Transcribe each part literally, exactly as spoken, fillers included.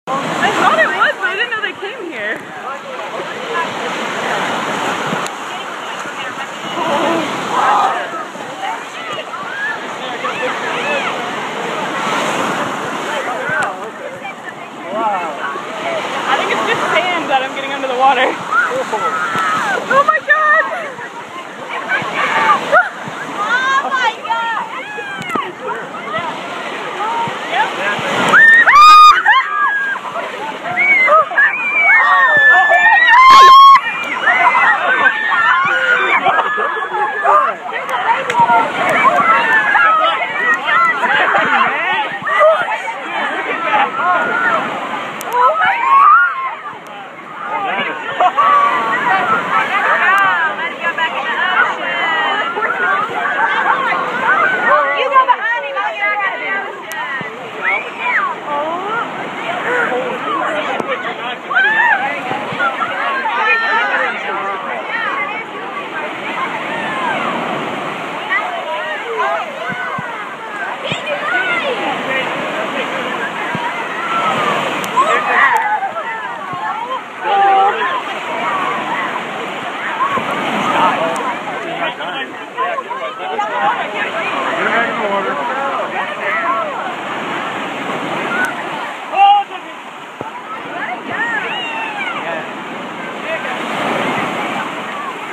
I thought it was, but I didn't know they came here. I think it's just sand that I'm getting under the water. Oh my god! Oh my god!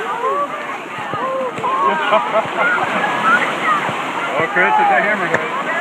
Oh, Chris, is that hammerhead?